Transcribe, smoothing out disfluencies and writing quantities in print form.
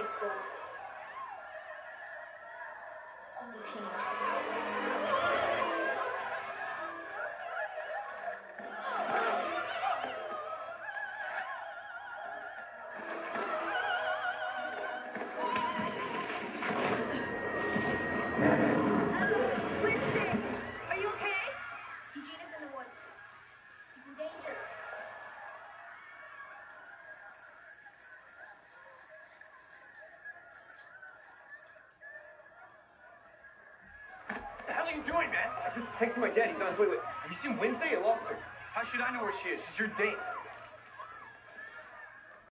school. It's only Peanut. What are you doing, man? I was just texting my dad. He's on his way. Wait, have you seen Wednesday? I lost her. How should I know where she is? She's your date.